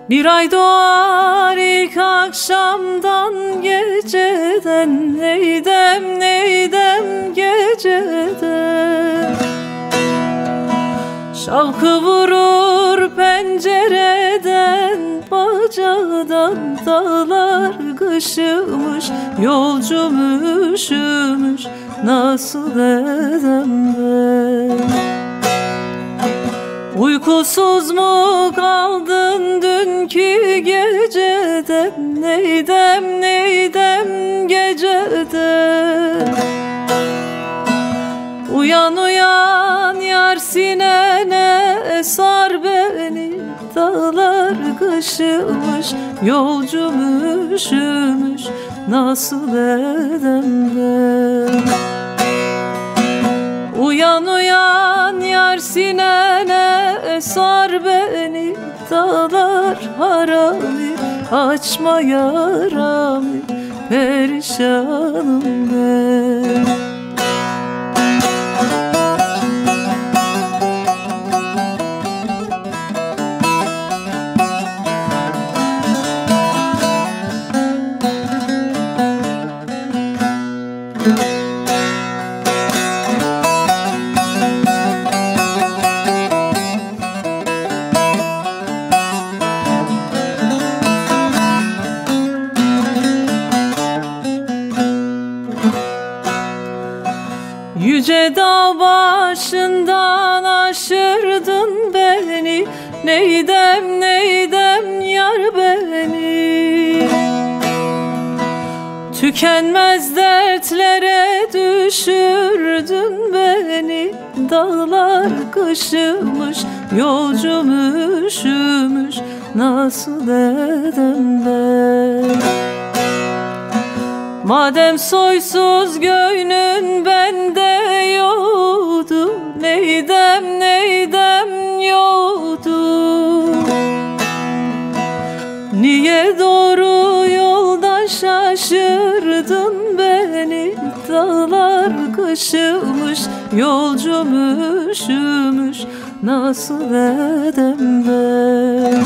Bir ay doğar ilk akşamdan geceden, neydem neydem geceden. Şavkı vurur pencereden, bacadan dağlar kışımış. Yolcum üşümüş, nasıl edem ben? Uykusuz mu kaldın dünkü geceden, neydem neydem geceden. Uyan uyan yar sinene, sar beni, dağlar kışımış. Yolcum üşümüş, nasıl edem ben? Uyan uyan yar sinene, sar beni, dağlar harami. Açma yaramı, perişanım ben. Yüce dağ başından aşırdın beni, neydem neydem yar beni. Tükenmez dertlere düşürdün beni, dağlar kışımış. Yolcum üşümüş, nasıl edem ben? Madem soysuz göğnün bende yoktu, neydem neydem yoktu. Niye doğru yoldan şaşırdın beni, dağlar kışımış. Yolcum üşümüş, nasıl edem ben?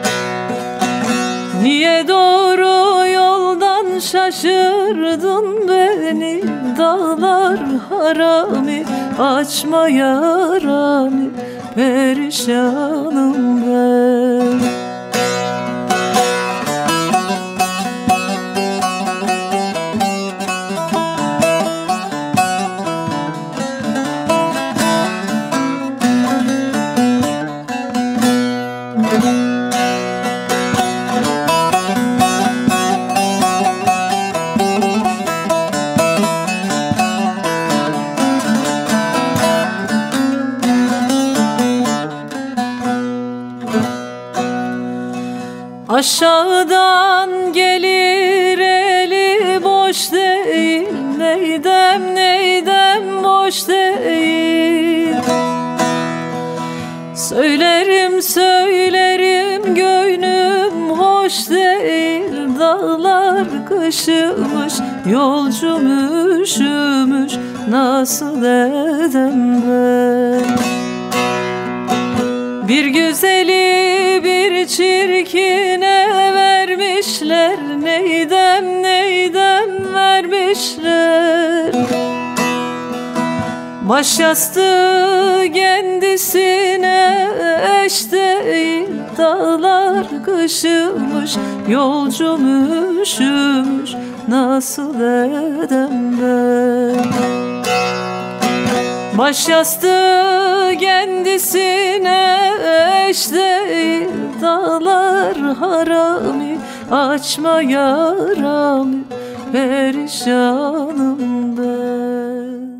Niye doğru yoldan şaşırdın beni, dağlar harami. Açma yaramı, perişanım ben. Aşağıdan gelir eli boş değil, neydem neydem boş değil. Söylerim söylerim göğnüm hoş değil, dağlar kışımış. Yolcum üşümüş, nasıl edem ben? Bir güzeli bir çirkine vermişler, neydem neydem vermişler. Baş yastığı kendisine eş değil, dağlar kışımış. Yolcum üşümüş, nasıl edem ben? Baş yastığı kendisine eş değil, dağlar harami. Açma yaramı, perişanım ben.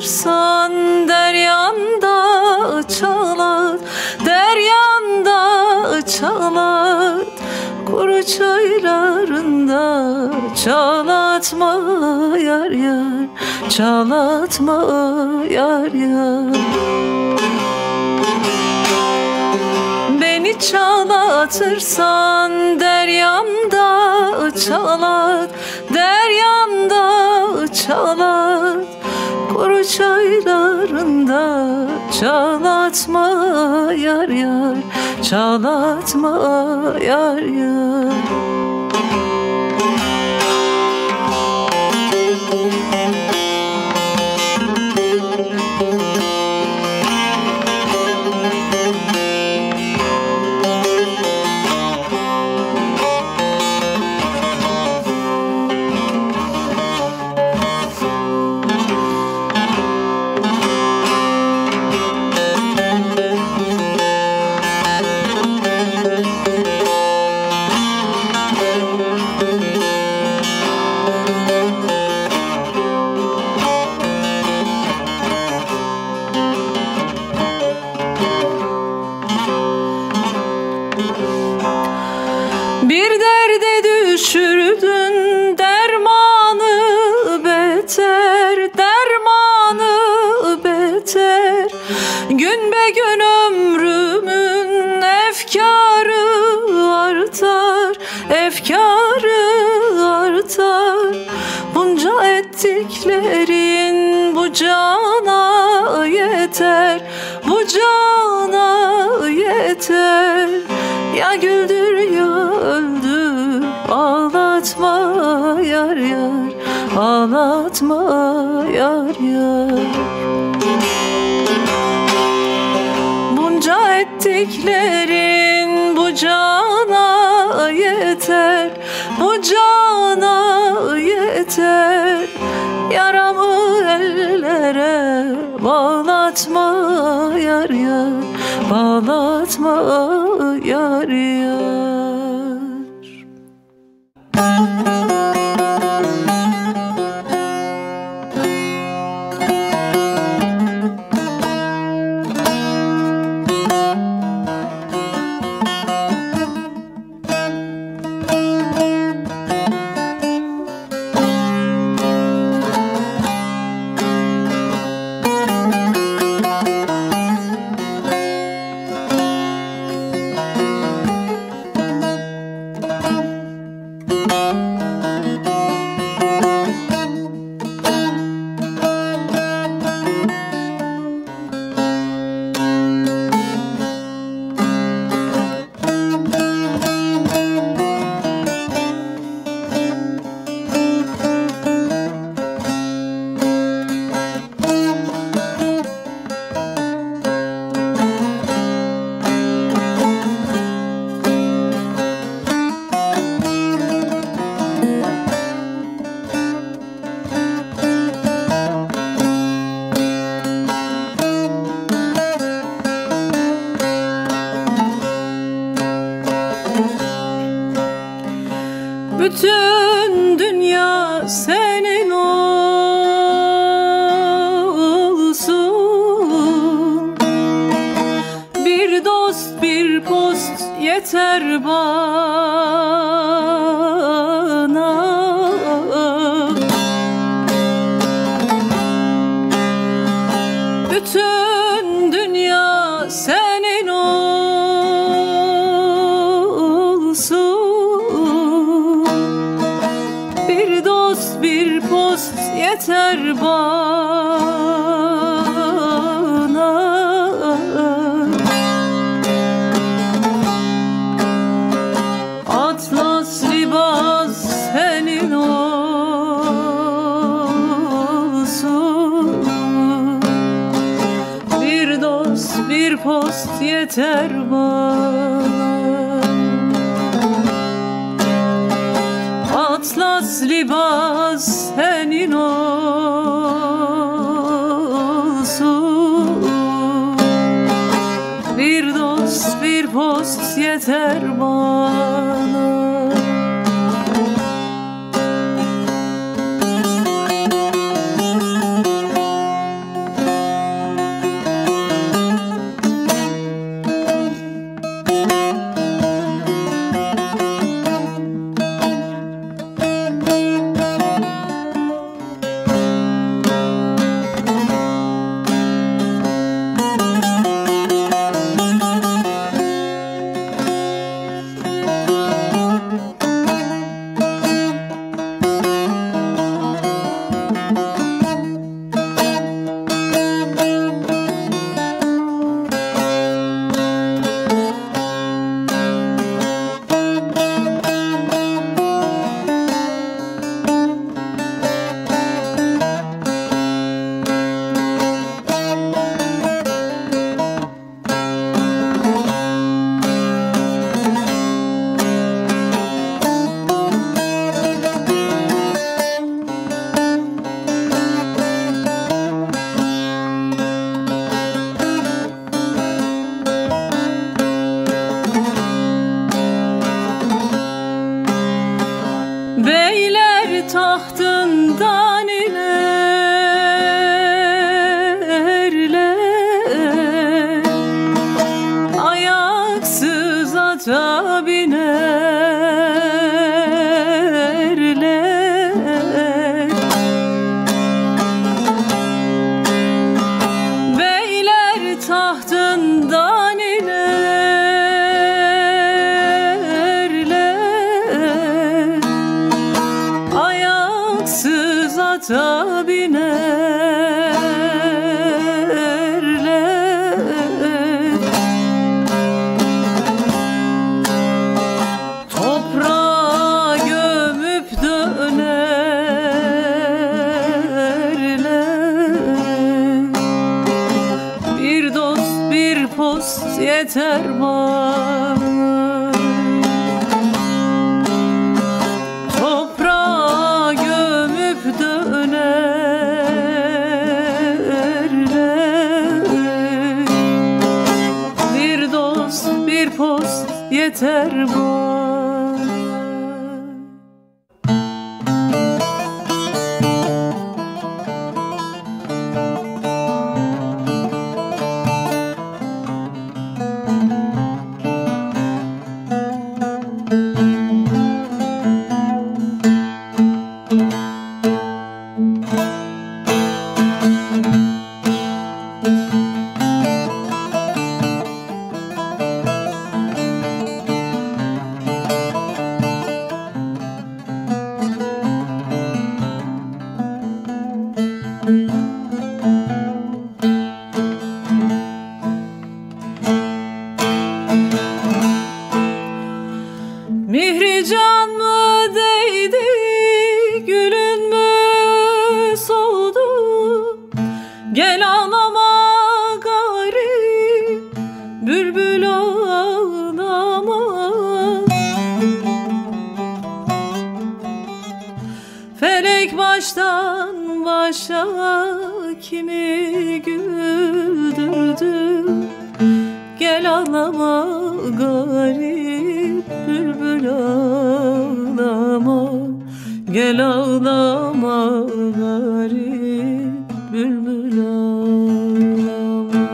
atırsan deryanda çalar, deryanda çalar. Kuru çaylarında çalatma yar yar, çalatma yar yar. Beni çalatırsan deryanda çalat, deryanda çalat. Kuru çaylarında çalatma yar yar, çalatma yar yar. Bir derde düşürdün dermanı beter, dermanı beter. Gün be gün ömrümün efkarı artar, efkarı artar. Bunca ettiklerin bu cana yeter, bu cana yeter. Ya güldür ya öldür, ağlatma yar yar, ağlatma yar yar. Bunca ettiklerin bu cana yeter, bu cana yeter. Yaramı ellere bağlatma yar yar, bağlatma yar yar. Bütün dünya senin olsun. Bir dost bir post yeter bana. Bütün dünya senin olsun. Bir dost bir post yeter bana. Atlas libas senin olsun. Bir dost bir post yeter bana. Atlas libas senin olsun. Bir dost bir post yeter bana. Dalından inerler, ayaksız ata binerler. Toprağa gömüp dönerler. Bir dost bir post yeter bana. Toprağa gömüp dönerler. Bir dost bir post yeter bana. Mihri can mı değdi, gülün mü soldu? Gel ağlama garip, bülbül ağlama. Felek baştan başa kimi güldürdü? Gel ağlama garip, bülbül ağlama. Gel ağlama garip, bülbül ağlama.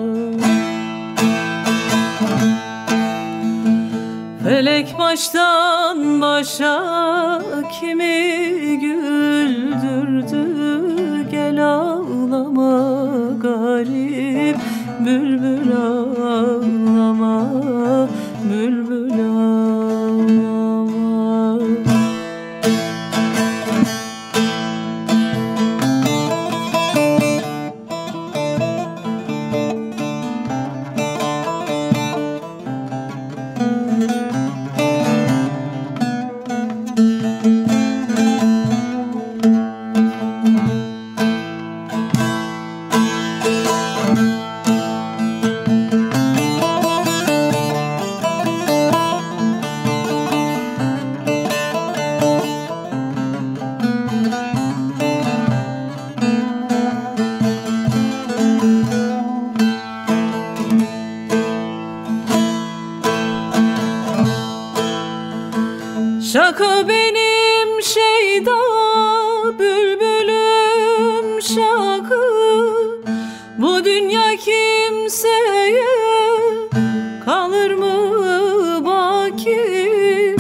Felek baştan başa kimi güldürdü? Gel ağlama garip, bülbül ağlama, bülbül ağlama. Şakı benim şeyda, bülbülüm şakı. Bu dünya kimseye kalır mı baki?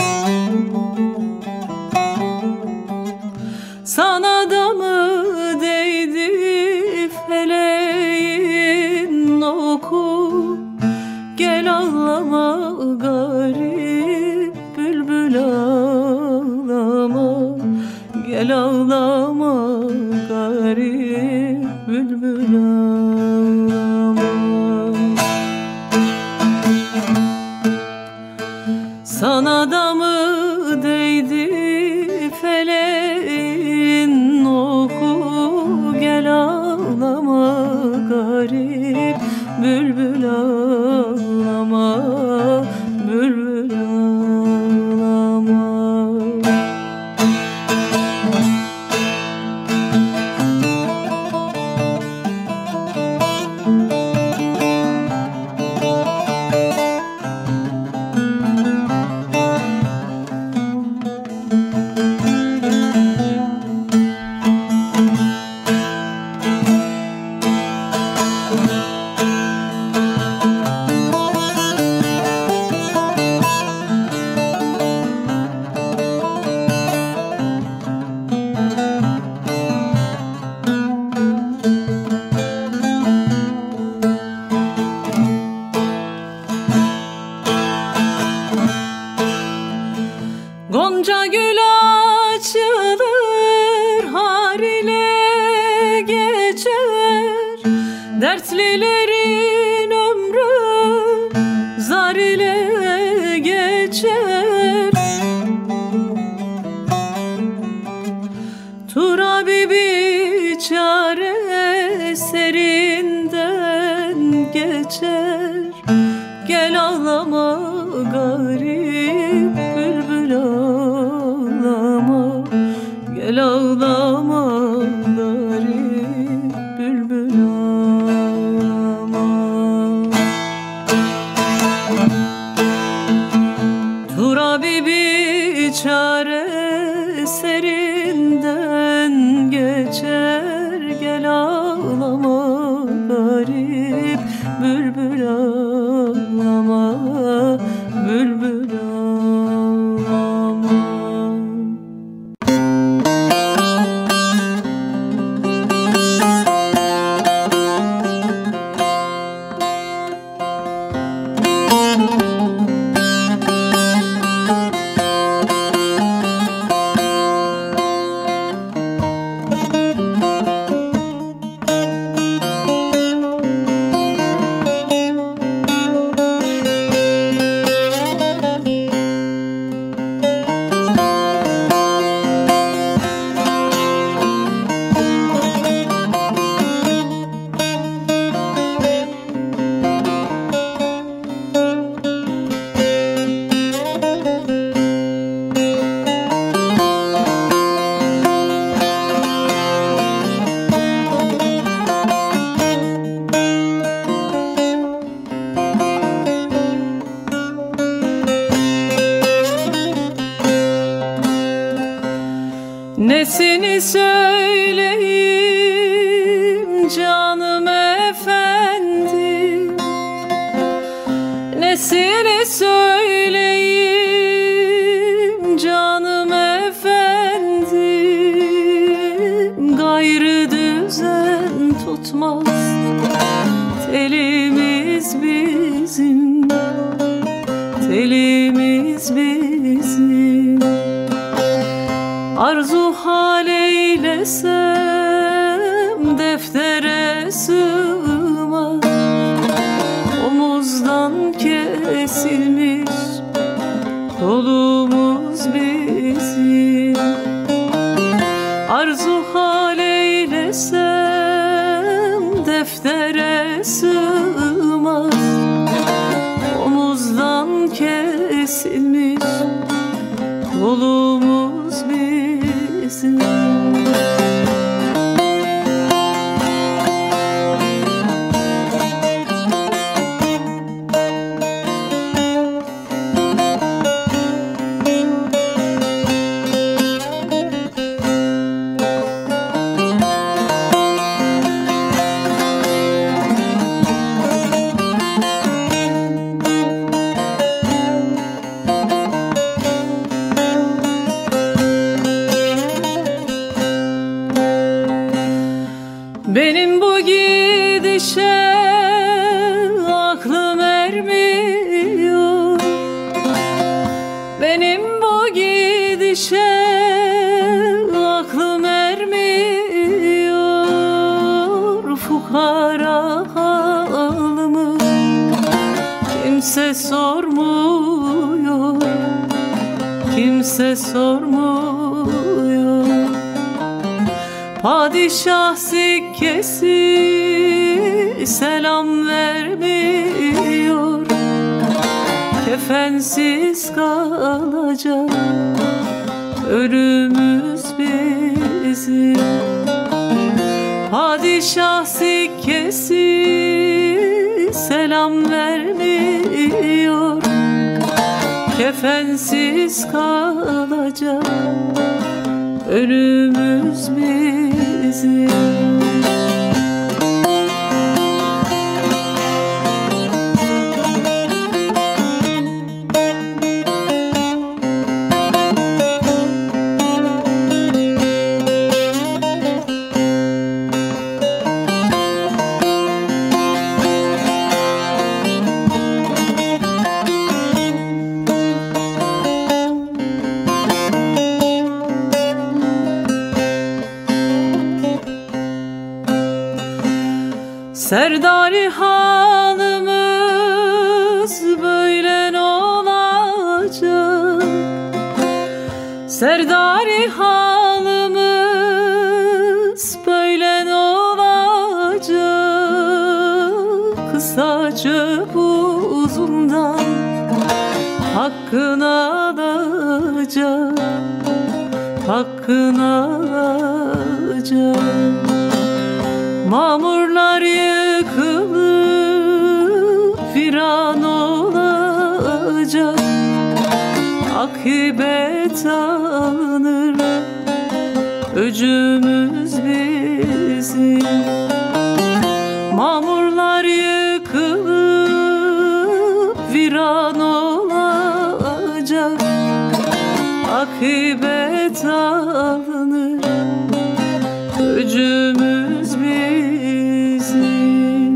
Sana da mı değdi feleğin oku? Gel ağlama garip, bülbül ağlama. Gel ağlama garip, bülbül ağlama. Sana da mı değdi feleğin oku? Gel ağlama garip, bülbül ağlama, bülbül ağlama. geçer. Gel ağlama garip bülbül ağlama. Gel ağlama garip bülbül ağlama. Turabi biçare serinden geçer. Gel ağlama garip bülbül ağlama, bülbül ağlama. Nesini söyleyeyim canım efendim, nesini söyleyeyim canım efendim. Gayrı düzen tutmaz telimiz bizim, telimiz bizim. Arzu hal eylesem deftere sığmaz. Omuzdan kesilmiş kolumuz bizim. Arzu hal eylesem deftere sığmaz. Omuzdan kesilmiş kolumuz bizim. Benim bu gidişe aklım ermiyor. Benim bu gidişe aklım ermiyor. Fukara halımı kimse sormuyor, kimse sormuyor. Padişah sikkesi selam vermiyor. Kefensiz kalacak ölümüz bizim. Padişah sikkesi selam vermiyor. Kefensiz kalacak ölümüz bizim. Serdari halımız böyle olacak. Serdari halımız böyle olacak. Kısa açıp uzundan hakkını alacak, hakkını alacak. Mamurlar yıkılıp viran olacak, akıbet alınır, öcümüz bizim. Mamurlar yıkılıp viran olacak, akıbet alınır, öcümüz bizim.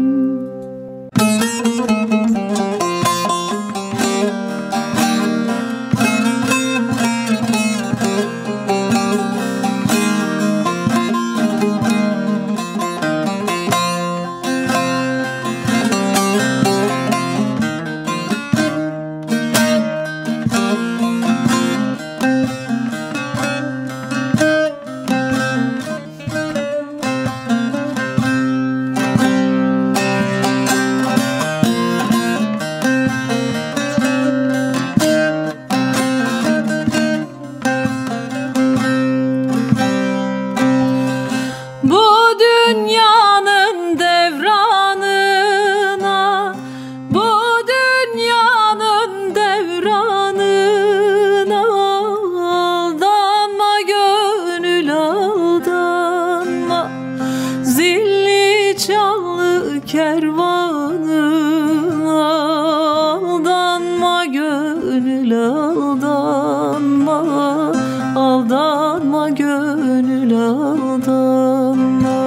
Aldanma gönül, aldanma.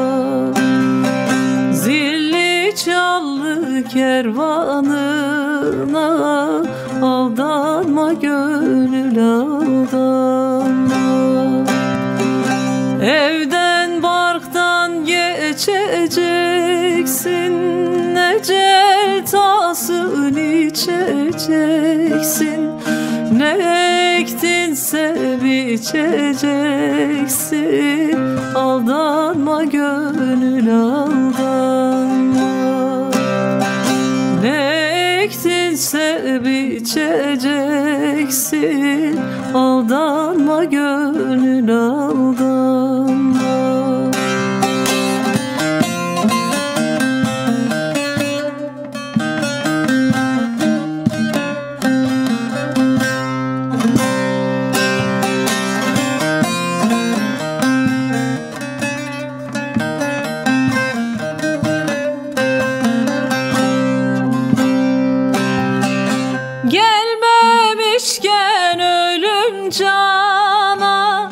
Zilli çallı kervanına aldanma gönül, aldanma. Evden barktan geçeceksin, ecel tasın içeceksin. Ne ektinse biçeceksin, aldanma gönül, aldanma. Ne ektinse biçeceksin, aldanma gönül, aldanma. Gelmemişken ölüm cana,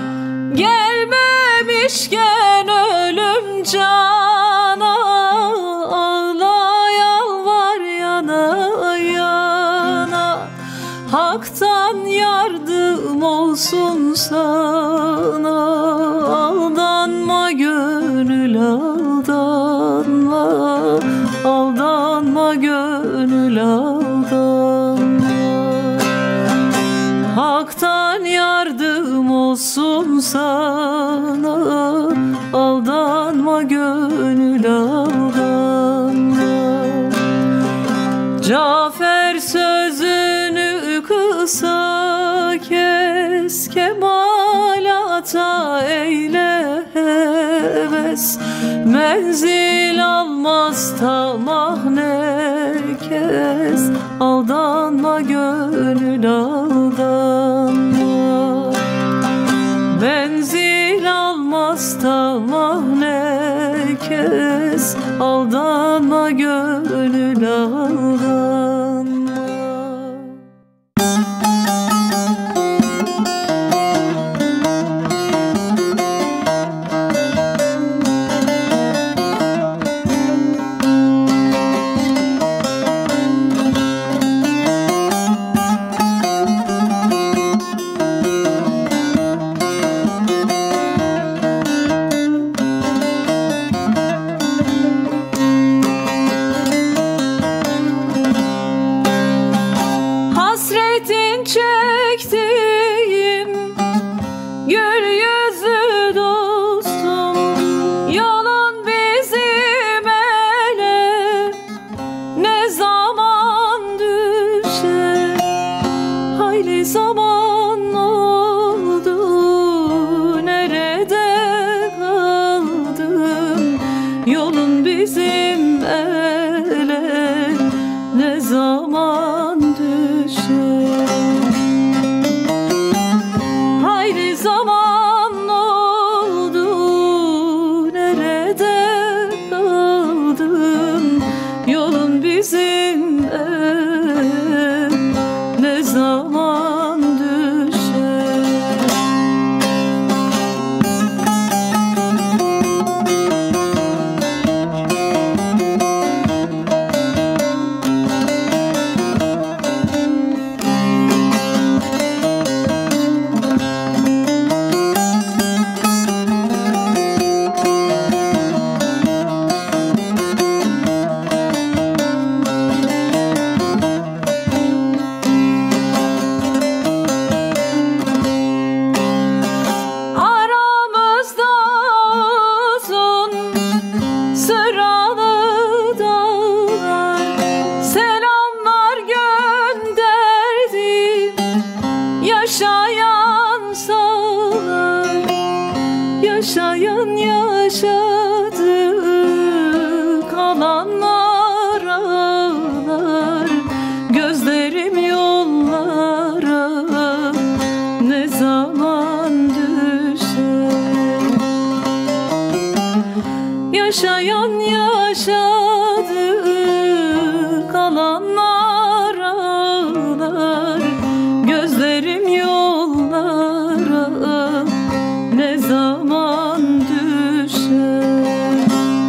gelmemişken ölüm cana, ağla yalvar yana yana. Hak'tan yardım olsun sana, aldanma gönül, aldanma. Aldanma gönül, aldanma. Hak'tan yardım olsun sana, aldanma gönül, aldanma. Cafer sözünü kısa kes, kemalata eyle heves. Menzil almaz tamah ne kes, aldanma gönül, aldanma. Menzil almaz tamah ne kes, aldanma gönül, aldanma. zaman düşer. Hayli zaman oldu, nerede kaldın? Yolun bizimle ne zaman düşer? Yaşayan yaşadı, kalanlar ağlar. Gözlerim yollara ne zaman düşer? Yaşayan yaşadı, kalanlar ağlar. Gözlerim yollara ne zaman düşer?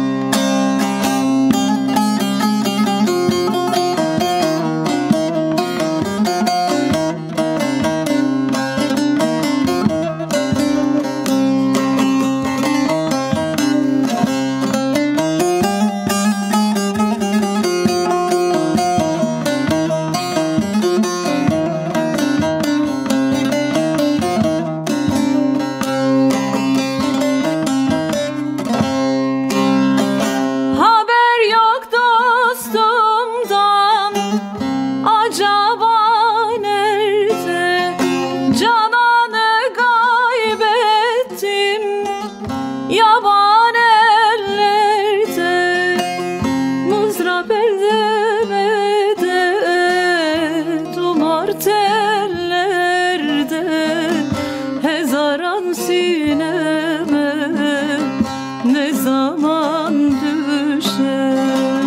Yaban ellerde, mızrap ellemede, dumar tellerde, hezaran sineme ne zaman düşer?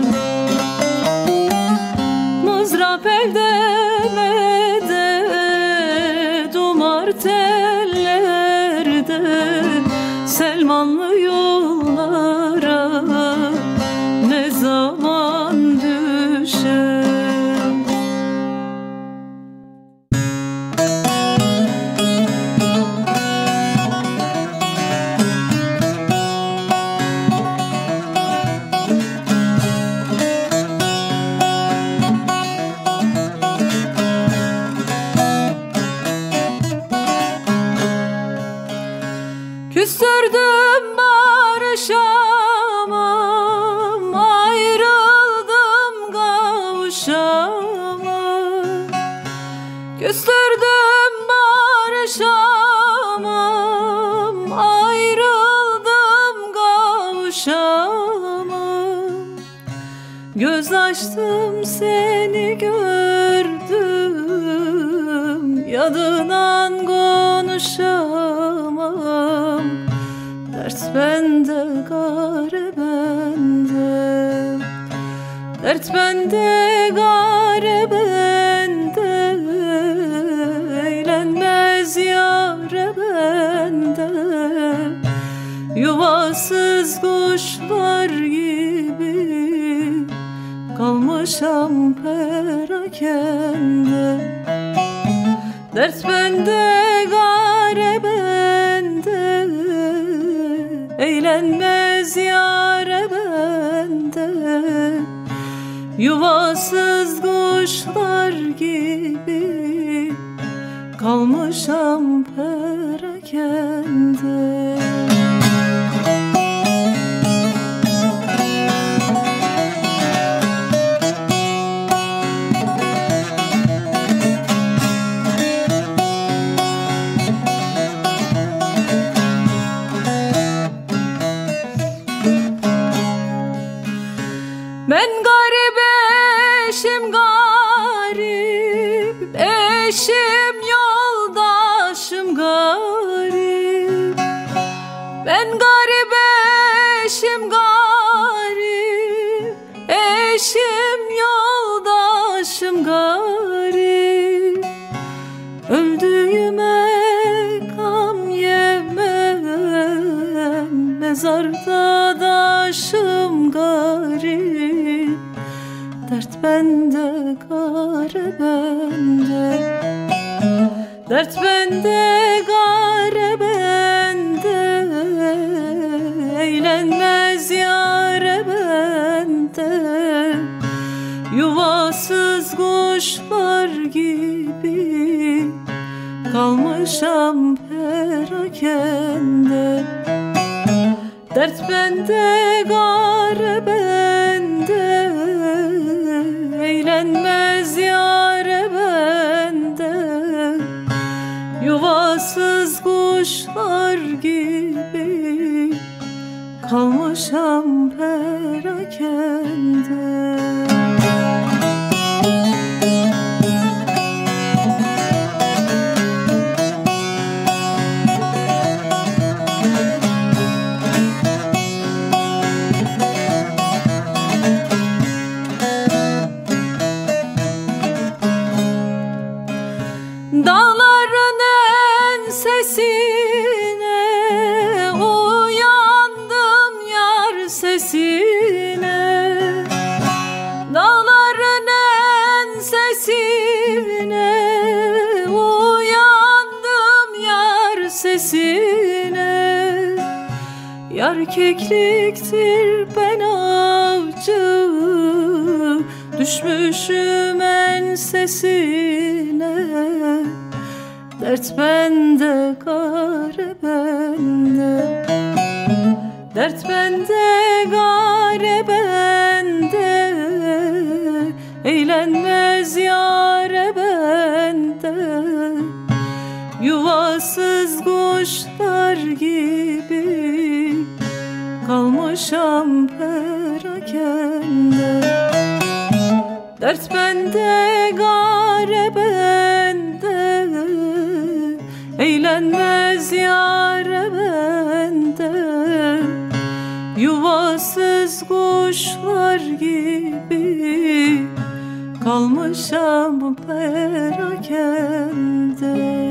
Mızrap ellemede, dumar tellerde, Selmanlı yollara ne zaman düşer? Küstürdüm barışamam, ayrıldım kavuşamam. Küstürdüm barışamam, ayrıldım kavuşamam. Göz açtım seni gördüm, yadından konuşamam. Dert bende, gare bende, dert bende, gare bende, eğlenmez yâre bende. Yuvasız kuşlar gibi kalmışam perakende. Dert bende, gare bende, eğlenmez yâre bende. Yuvasız kuşlar gibi kalmışam perakende. Ben garip eşim eşim yoldaşım garip. Ben garip, eşim garip. Eşim yoldaşım garip. Öldüğüme gam yemem, mezarda daşım garip. Dert bende, gare bende. Dert bende, gare bende. Eğlenmez yâre bende. Yuvasız kuşlar gibi kalmışam perakende. Dert bende, gare bende. Eğlenmez yâre bende. Yuvasız kuşlar gibi kalmışam perakende. Dağların ensesine uyandım, yar sesine. Dağların ensesine uyandım, yar sesine. Yar kekliktir, ben avcı, düşmüşüm ensesine. Dert bende, gare bende. Dert bende, gare bende. Eğlenmez yâre bende. Yuvasız kuşlar gibi kalmışam perakende. Dert bende, gare bende. Eğlenmez yâre bende. Yuvasız kuşlar gibi kalmışam perakende.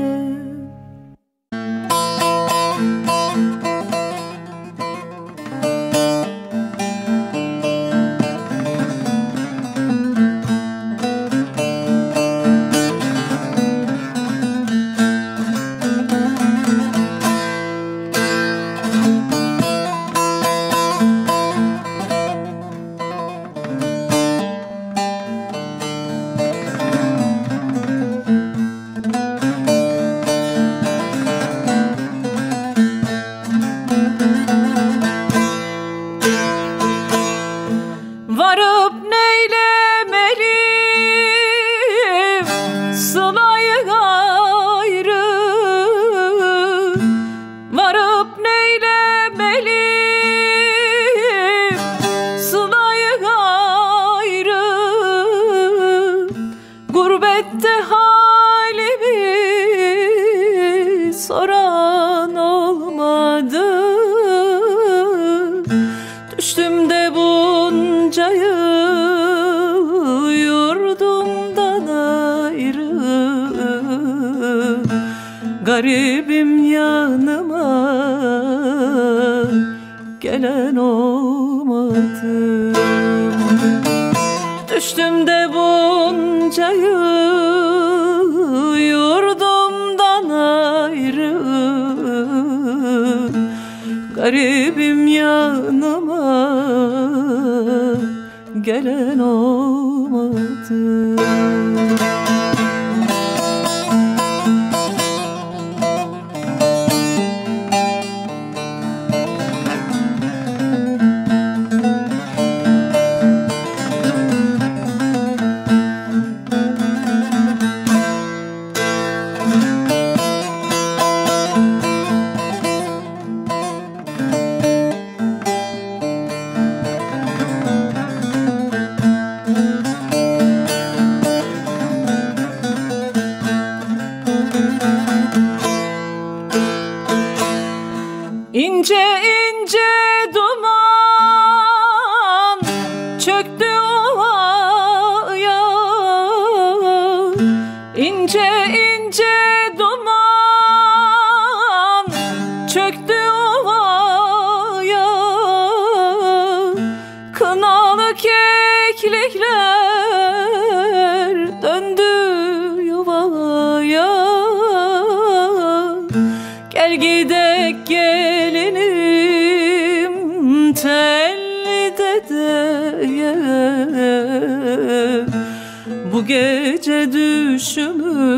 Varıp neylemeliyim sılayı gayrı. Varıp neylemeliyim sılayı gayrı. Gurbette halimi soran olmadı. Düştüm de bunca yıl yurdumdan ayrı. Garibim, yanıma gelen olmadı. Düştüm de bunca yıl yurdumdan ayrı. Garibim, yanıma gelen olmadı. Bu gece düşümü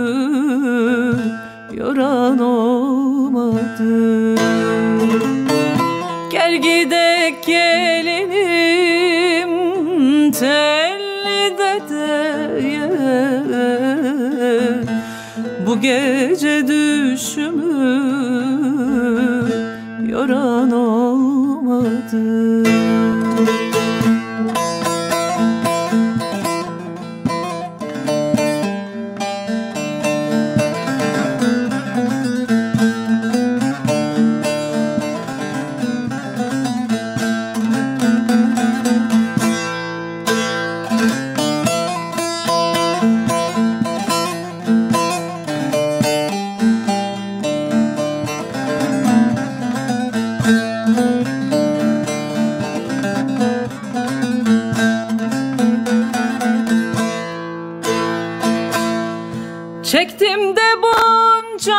yoran olmadı. Gel gidek gelelim telli dedeye. Bu gece düşümü yoran olmadı. Çektim de bunca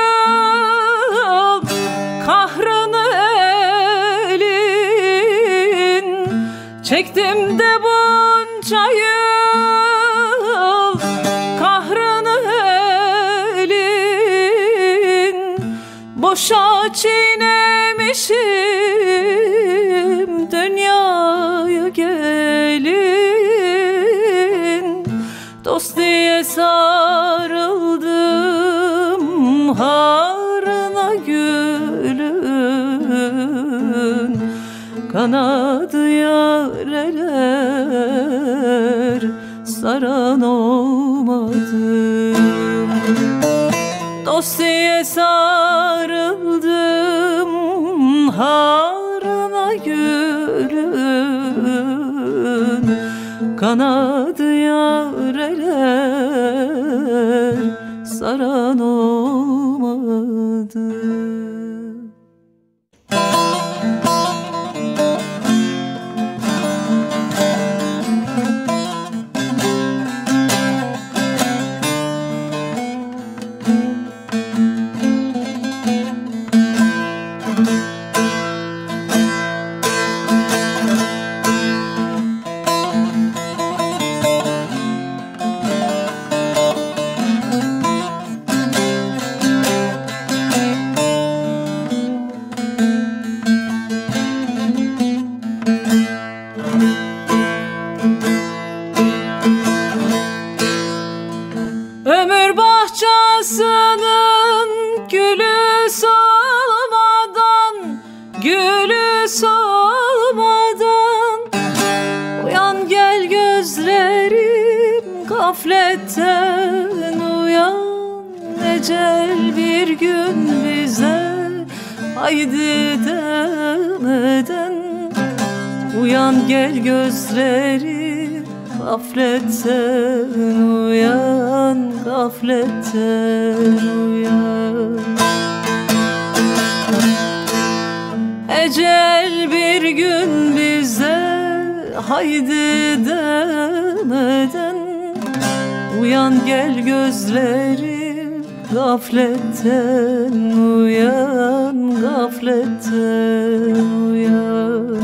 yıl kahrını elin. Çektim de bunca yıl kahrını elin. Boşa çiğnemişim dünyaya gelin. Dost diye sarıldım harına gülün. Kanadı yareler saran olmadı. Dost diye sarıldım harına gülün. Kanadı yareler saran olmadı. Ömür bahçesinin gülü solmadan, gülü solmadan. Uyan gel gözlerim gafletten uyan. Ecel bir gün bize haydi demeden. Uyan gel gözlerim gafletten uyan, gafletten uyan. Ecel bir gün bize haydi demeden. Uyan gel gözlerim gafletten uyan, gafletten uyan.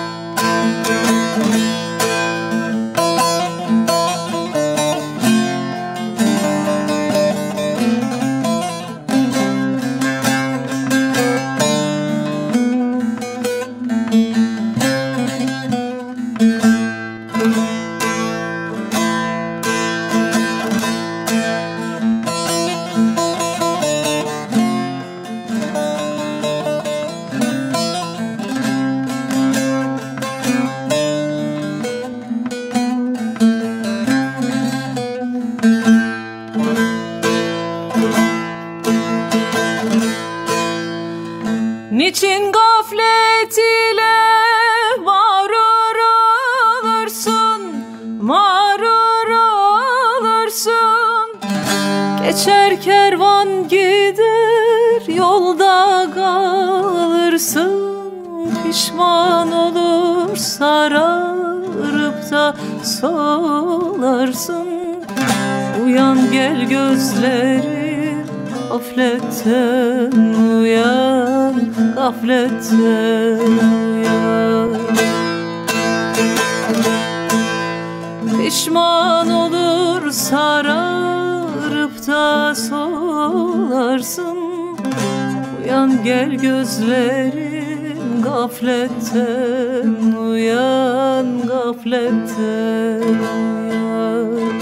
Niçin gaflet ile mağrur olursun, mağrur olursun? Geçer kervan gider yolda kalırsın. Pişman olur sararıp da solarsın. Uyan gel gözlerim gafletten uyan, gafletten uyan. Pişman olur sararıp da solarsın. Uyan gel gözlerim gafletten uyan, gafletten uyan.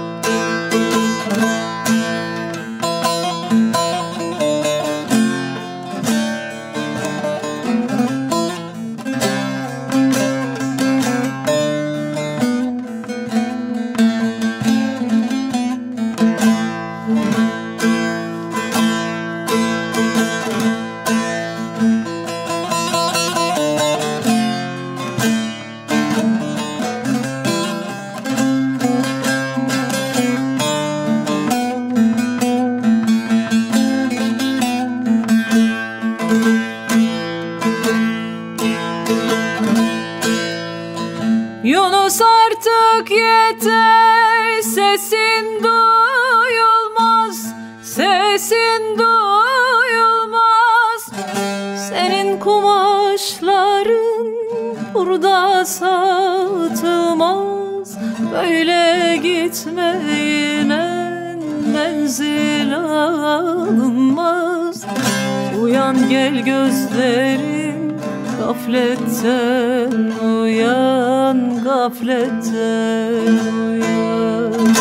Yunus artık yeter, sesin duyulmaz, sesin duyulmaz. Senin kumaşların burada satılmaz. Böyle gitme yine menzil alınmaz. Uyan gel gözlerim gafletten uyan, gafletten uyan.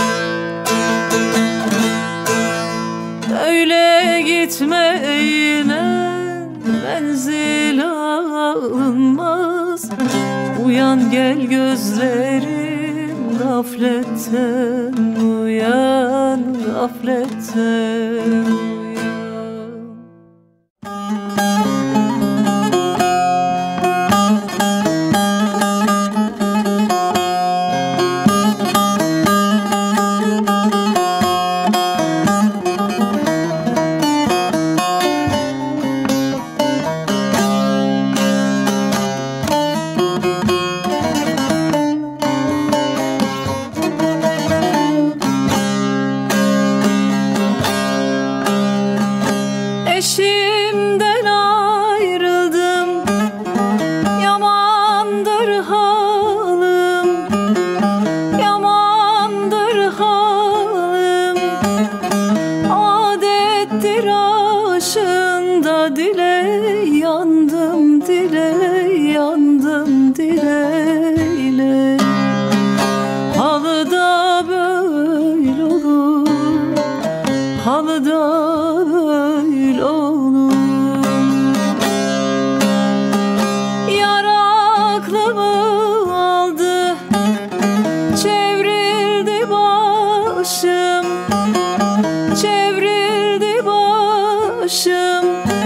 Öyle gitme yine menzil alınmaz. Uyan gel gözlerim gafletten uyan, gafletten uyan. Eşimden ayrıldım, yamandır halim, yamandır halim. Adettir aşığında dile yandım, dile yandım, dileyle. Halı da böyle olur, halı da böyle olur. Yar aklımı aldı, çevrildi başım, çevrildi başım.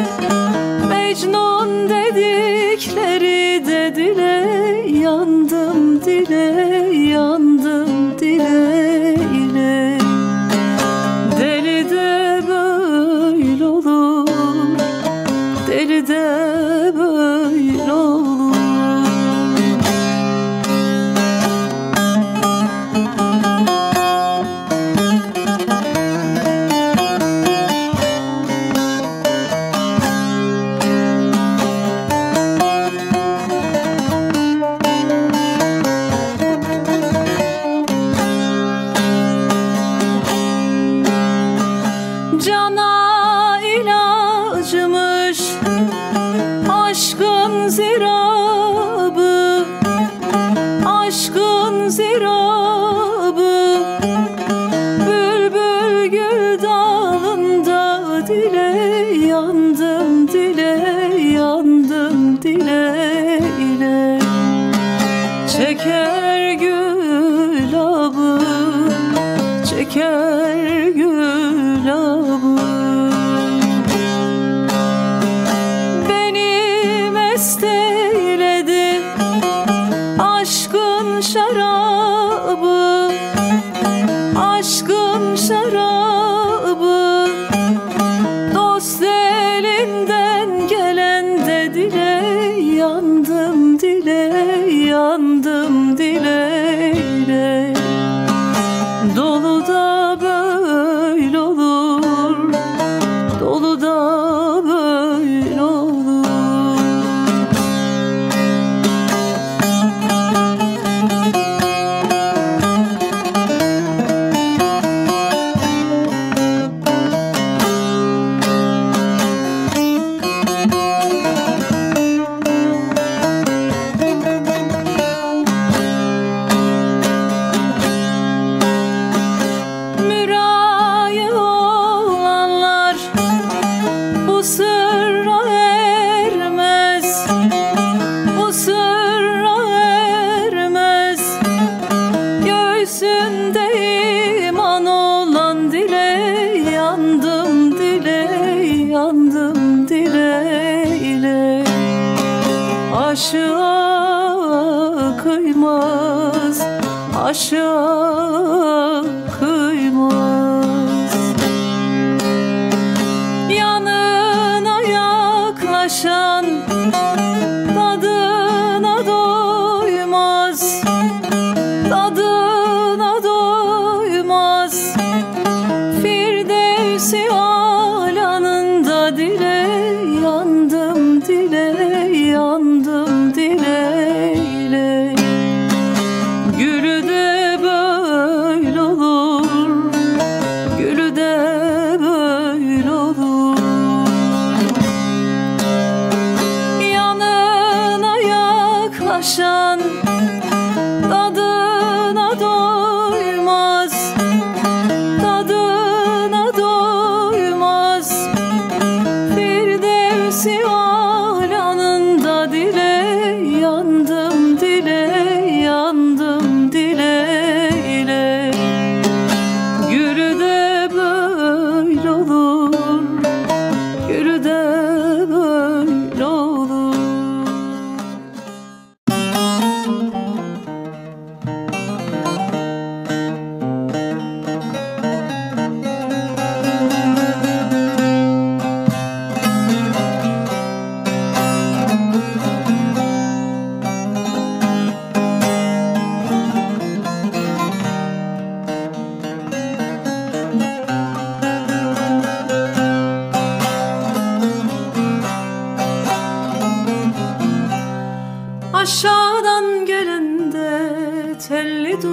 Mecnun dedikleri de dile yandım, dile yandım, dileyle. Deli de böyle olur, deli de böyle olur. Cana ilacımış aşkın zirabı, aşkın zirabı. Bülbül gül dalında dile yandım, dile yandım, dileyle. Çeker gül abı, çeker gül abı. Beni mest eyledi aşkın şarabı, aşkın şarabı. Dost elinden gelen de dile yandım, dile yandım, dileyle. Dolu da böyle yandım dile, yandım dile ile. Aşığa kıymaz, aşığa kıymaz. Yanına yaklaşan tadına doymaz, tadına doymaz. Firdevsi alanında dile, yandım dile, yandım dileyle. Gülü de böyle olur, gülü de böyle olur. Yanına yaklaşan tadına doymaz, tadına doymaz. Firdevsi alanında dile, yandım dile, yandım dileyle. Gülü de böyle olur, gülü de böyle olur. Aşağıdan gelen de telli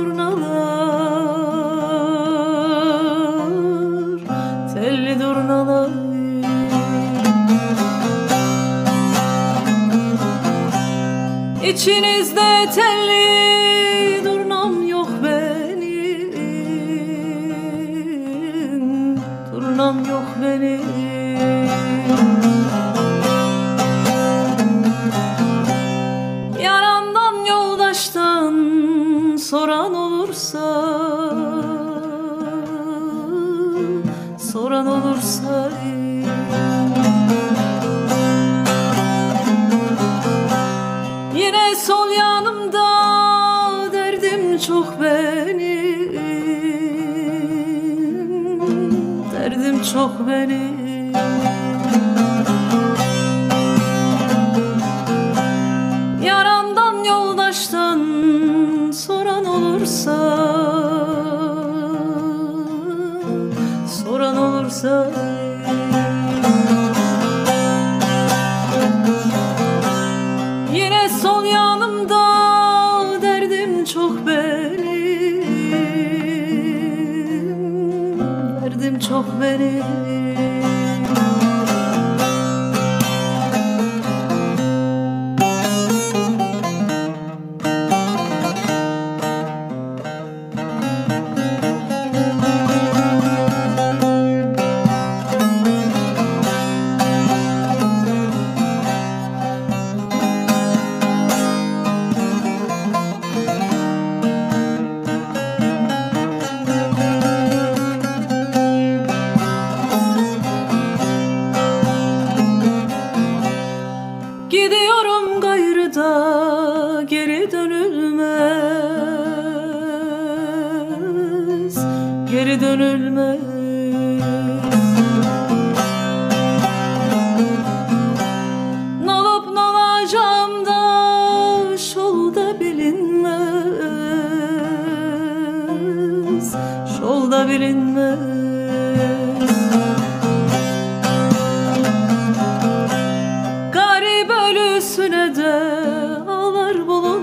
durnalar, telli durnalar. İçinizde telli durnam yok benim, durnam yok benim. Yarandan yoldaştan soran olursa, soran olursa. Yine sol yanımda derdim çok benim, derdim çok benim. Yarandan yoldaştan soran olursa, soran olursa. Yine sol yanımda derdim çok benim, derdim çok benim. Gidiyorum gayrı da geri dönülmez, geri dönülmez. Nolup nolacağım da şolda bilinmez, şolda bilinmez. Garip ölüsüne de ağlar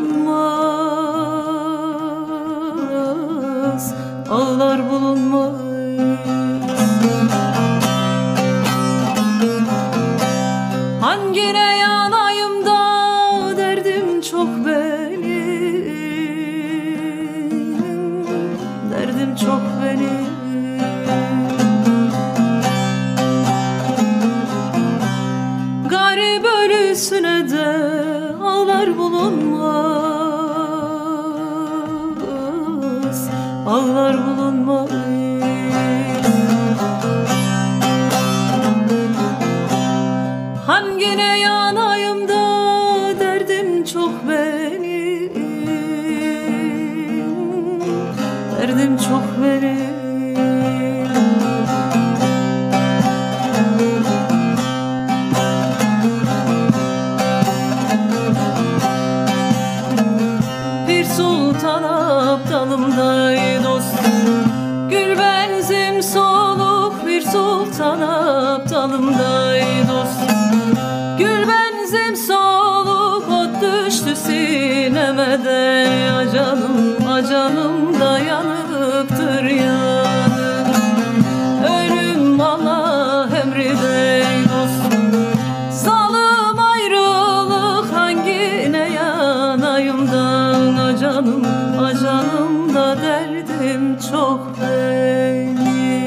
bulunmaz, ağlar bulunmaz. Hangine yanayım da derdim çok benim, derdim çok benim. Garip ölüsüne de ağlar bulunmaz, ağlar bulunmaz. Hangine yanayım da derdim çok benim, derdim çok benim. Bir sultan abdalımday dostum, gül benzim soluk bir sultan abdalımday dostum, gül benzim soluk ot düştü sineme de, acanım da yanıptır yanım. Ölüm Allah emride dostum, zalim ayrılık hangine yanayım da, acanım da derdim çok benim.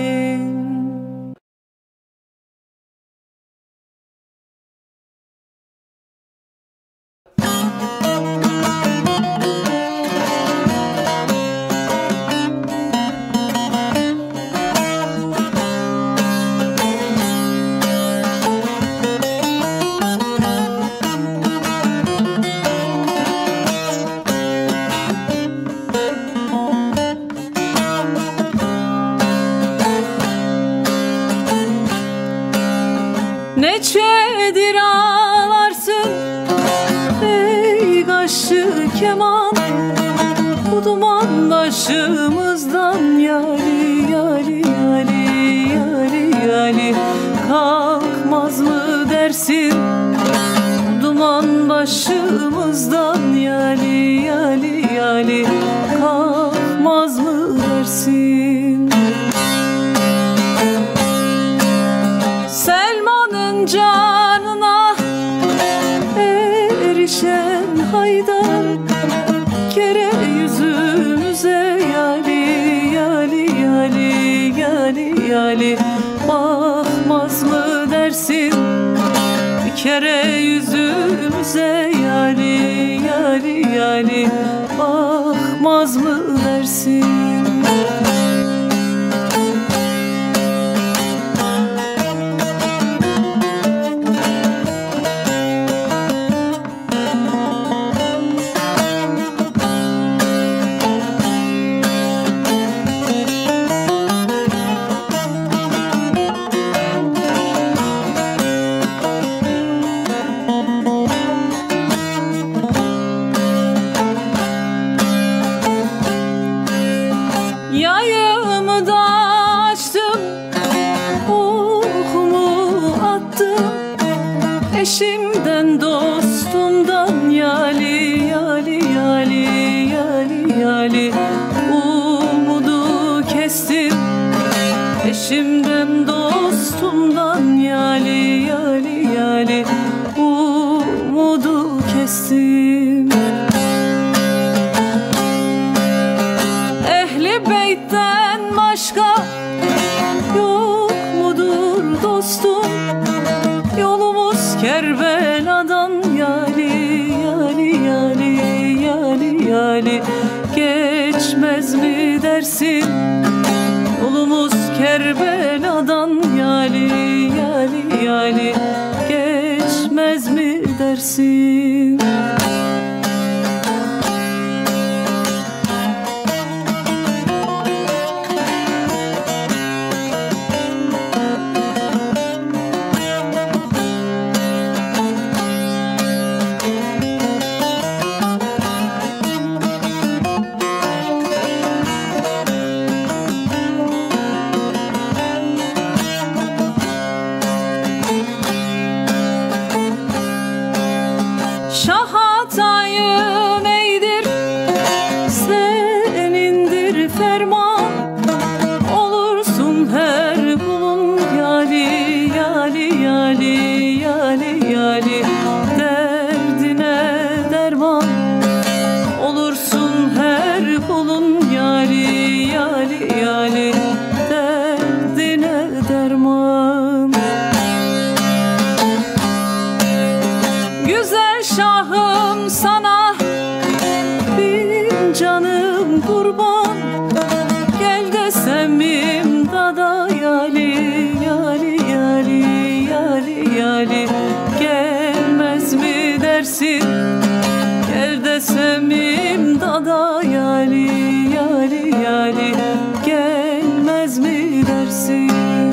Neçedir ağlarsın ey kaşı keman, bu duman başımızdan yali yali yali yali yali, kalkmaz mı dersin bu duman başımızdan yali yali yali, kalkmaz mı dersin? Selman'ın canına erişen Haydar, kere yüzümüze yali yali yali yali yali, bakmaz mı dersin? Bir kere yüzümüze yali yali yali, bakmaz mı dersin? Yayımı da açtım, okumu attım, eşimden dostumdan yali yali yali yali yali, umudu kestim, eşimden dostumdan yali yali yali, umudu kestim. Beytten başka yok mudur dostum, yolumuz Kerbela'dan yali yali yali yali yali, geçmez mi dersin? Yolumuz Kerbela'dan yali yali yali, geçmez mi dersin? Şahatayım eydir, senindir ferman, olursun her kulun yali yali yali yali yali, derdine derman, olursun her kulun yali yali yali, derdine derman. Güzel şahım sana bin canım kurban, gel desem imdada yali yali yali yali yali, gel bilirsin.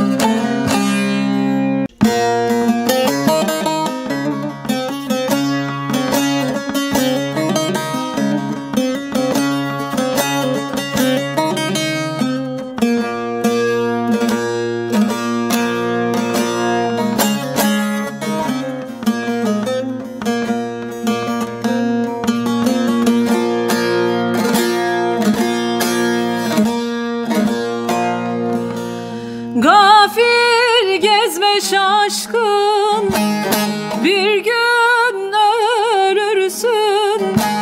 Gafil gezme şaşkın, bir gün ölürsün.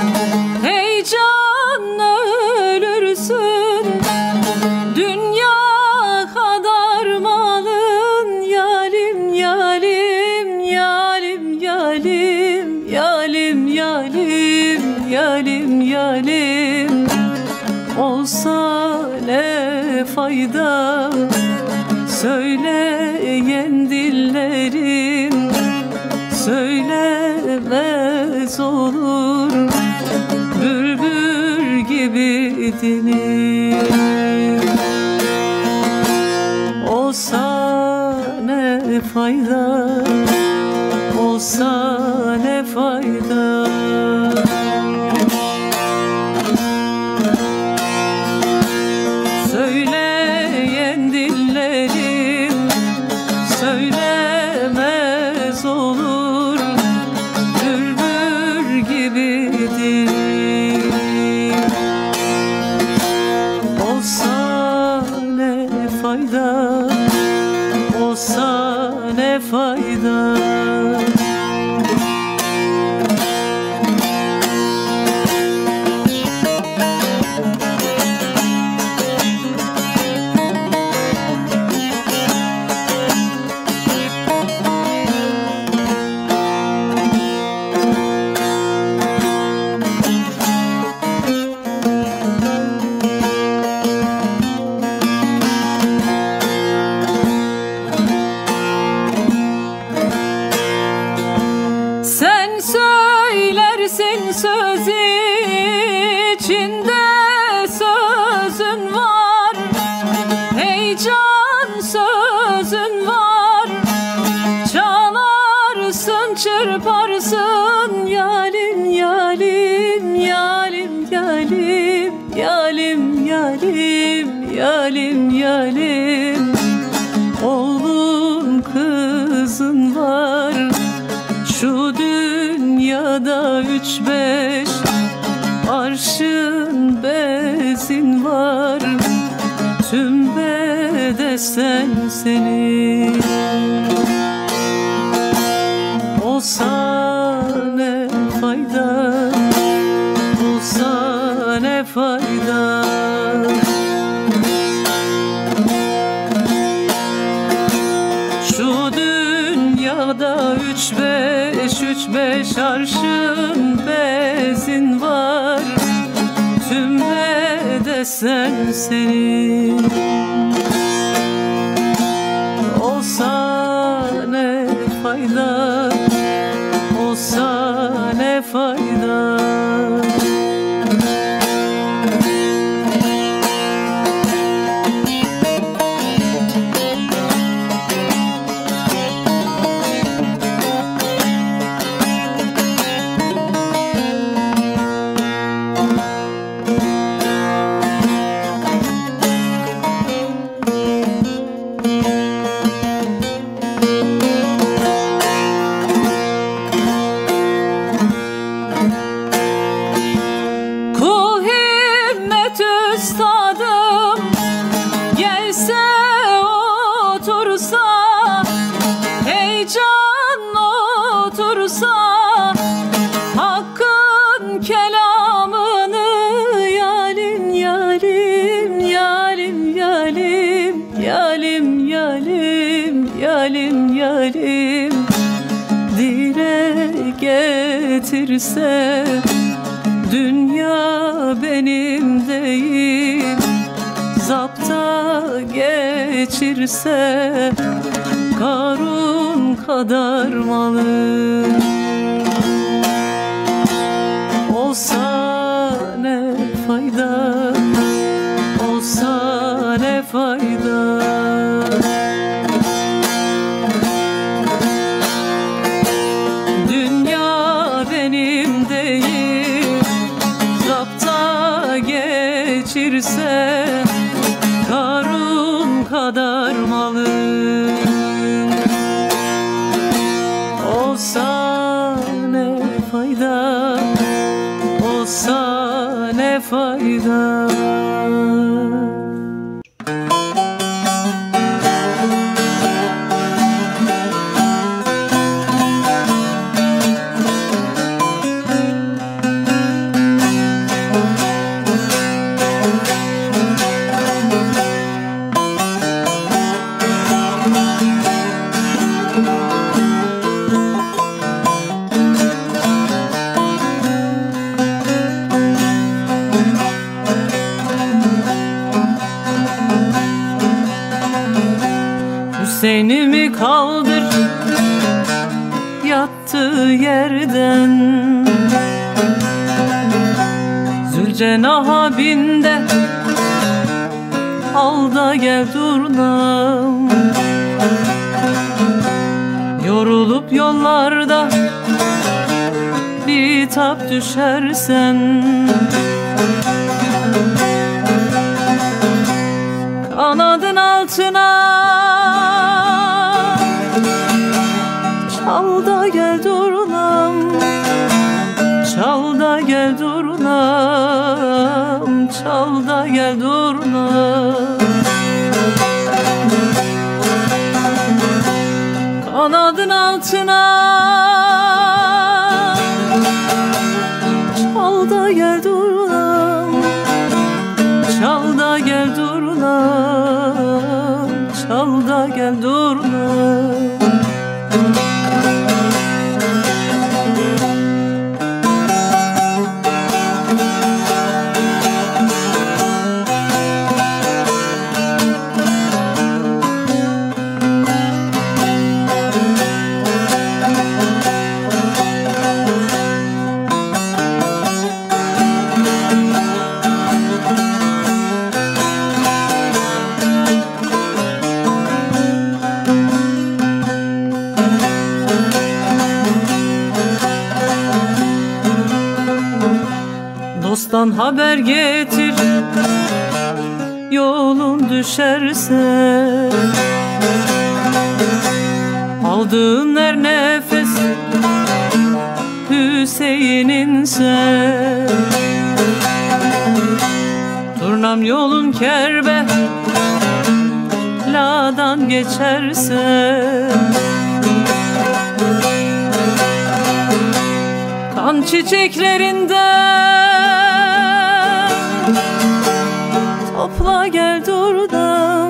Heyecanla ölürsün. Dünya kadar malın, yalim yalim yalim yalim yalim yalim yalim yalim. Olsa ne fayda, söyleyen dillerim söylemez olur. Bülbül gibi dilim. Olsa ne fayda, olsa ne fayda. Söyleyen dillerim söylemez olur. Bülbül gibi dilim. Olsa ne fayda, olsa ne fayda. Sen söylersin söz içinde sözün var. Heyecan sözün var. Çalarsın çırparsın, yalim yalim yalim yalim yalim yalim yalim yalim. Oğlun kızın var. Şu dünyada 3-5 arşın bezin var. Tüm bedesten senin. Olsa ne fayda, olsa ne fayda. Şu dünyada 3-5 arşın bezin var. Tüm bedesen senin. Olsa ne fayda, olsa ne fayda. Üstadım gelse otursa, heyecan otursa, hakkın kelamını yalim yalim yalim yalim yalim yalim yalim yalim dile getirse, dünya benim değil, zapta geçirse, Karun kadar malı. Olsa ne fayda, olsa ne fayda. kadar malım olsa ne fayda, olsa ne fayda. Hüseyin'imi kaldır yattığı yerden, Zülcenaha bin de al da gel durnam. Yorulup yollarda bitap düşersen, kanadın altına çal da gel durnam, çal da gel durnam, çal da gel durnam. Kanadın altına çal da gel durnam, çal da gel durnam, çal da gel durnam. Dosttan haber getir, yolun düşerse, aldığın her nefes Hüseyin'inse. Turnam yolun Kerbela'dan geçerse, kan çiçeklerinden topla gel durnam,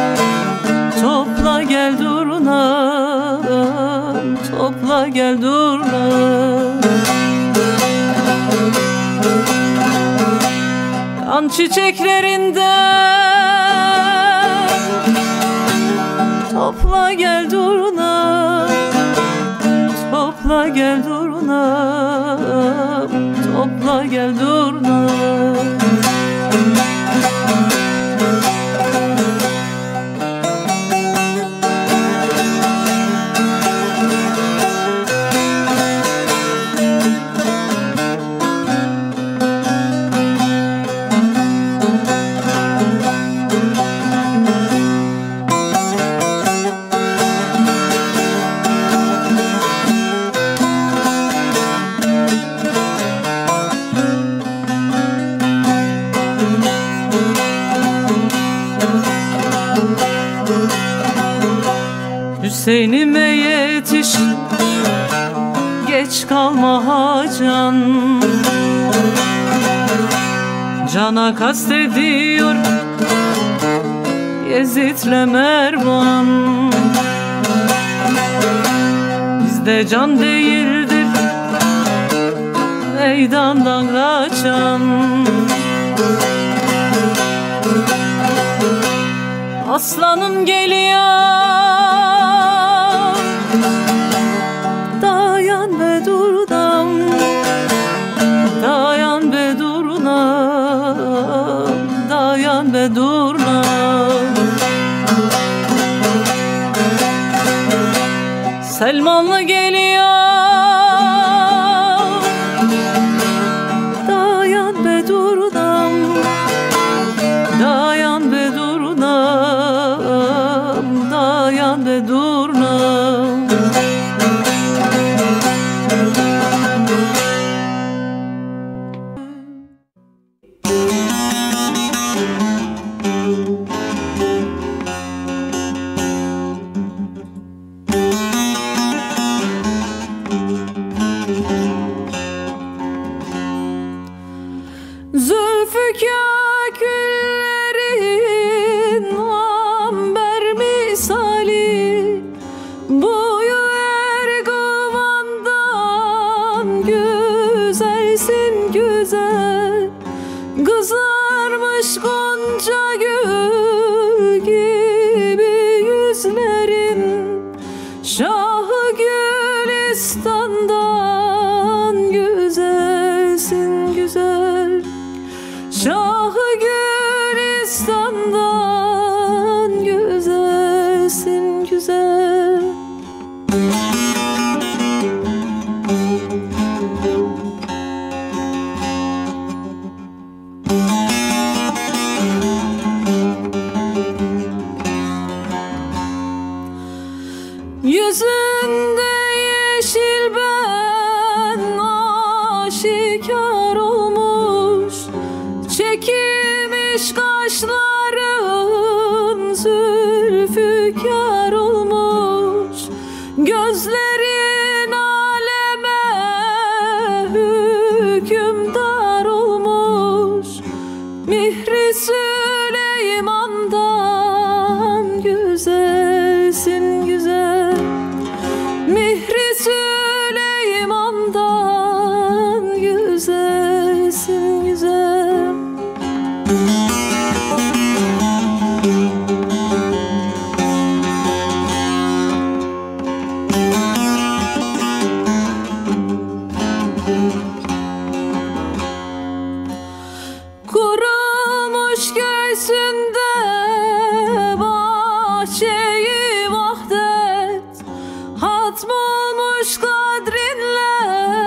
topla gel durnam, topla gel durnam. Kan çiçeklerinden topla gel durnam, topla gel durnam, topla gel durnam. Hüseyin'ime yetiş, geç kalma hacan. Cana kastediyor Yezid'le Mervan. Bizde can değildir meydandan kaçan. Aslanım geliyor, dayan be durnam, dayan be durnam, dayan be durnam. Selmanlı geliyor, dayan be durnam, dayan be durnam, kör olmuş, gözlerin aleme hükümdar olmuş. Mihri Süleyman'dan güzelsin güzel, Mihri Süleyman'dan güzelsin güzel. Kurulmuş göğsünde bahçeyi vahdet, hatmolmuş kadrinle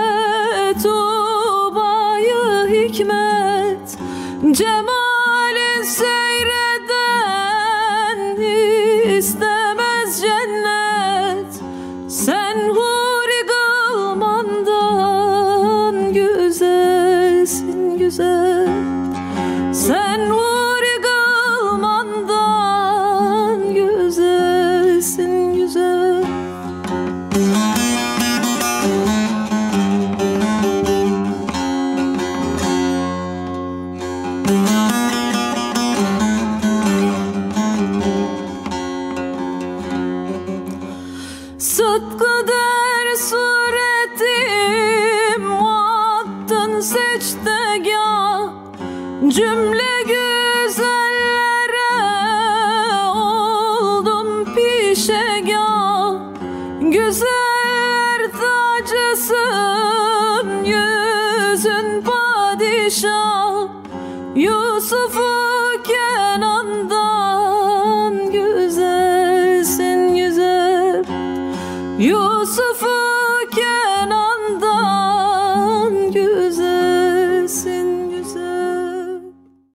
tuğbayı hikmet. Cemalin seyreden istemez cennet, sen huri kılmandan güzelsin güzel, sen huri kılmandan güzelsin güzel. Sıtkı der suretim, attın secdegah, cümle güzellere oldum pişegah. Güzeller tacısın, yüzün padişah,